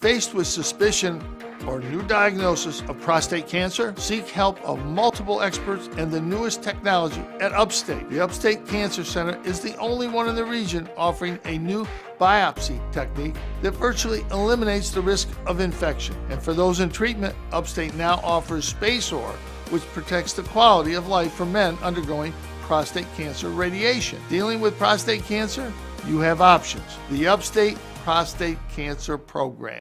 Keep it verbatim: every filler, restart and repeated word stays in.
Faced with suspicion or new diagnosis of prostate cancer, seek help of multiple experts and the newest technology at Upstate. The Upstate Cancer Center is the only one in the region offering a new biopsy technique that virtually eliminates the risk of infection. And for those in treatment, Upstate now offers SpaceOAR, which protects the quality of life for men undergoing prostate cancer radiation. Dealing with prostate cancer? You have options. The Upstate Prostate Cancer Program.